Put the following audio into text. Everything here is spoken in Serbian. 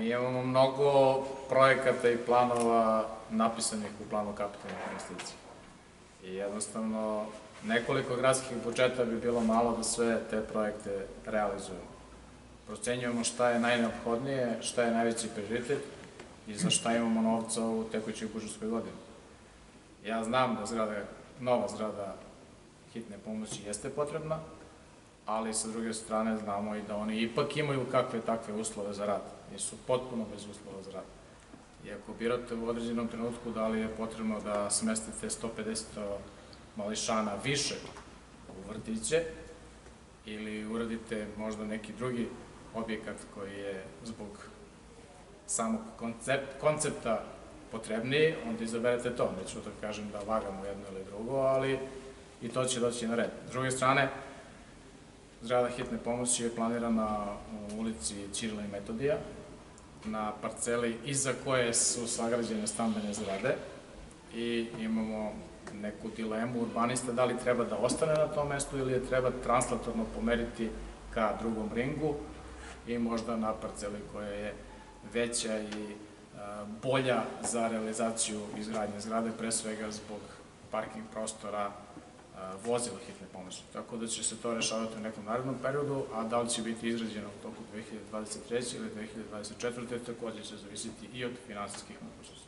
Mi imamo mnogo projekata i planova napisanih u planu kapitalnih investicija. I jednostavno, nekoliko gradskih budžeta bi bilo malo da sve te projekte realizujemo. Procenjujemo šta je najneophodnije, šta je najveći prioritet i za šta imamo novca u tekućoj budžetskoj godini. Ja znam da nova zgrada hitne pomoći jeste potrebna, ali sa druge strane znamo i da oni ipak imaju kakve takve uslove za rad. Nisu potpuno bez uslova za rad. I ako birate u određenom trenutku da li je potrebno da smestite 150 mališana više u vrtiće ili uradite možda neki drugi objekat koji je zbog samog koncepta potrebniji, onda izaberete to. Neću da kažem da vagamo jedno ili drugo, ali i to će doći na red. S druge strane, zgrada hitne pomoći je planirana u ulici Ćirila i Metodija, na parceli iza koje su sagrađene stambene zgrade i imamo neku dilemu urbanista da li treba da ostane na tom mestu ili je treba translatorno pomeriti ka drugom ringu i možda na parceli koja je veća i bolja za realizaciju izgradnje zgrade, pre svega zbog parking prostora vozila hitne pomoći. Tako da će se to rešavati u nekom narednom periodu, a da li će biti izgrađeno u toku 2023. ili 2024. takođe će zavisiti i od finansijskih mogućnosti.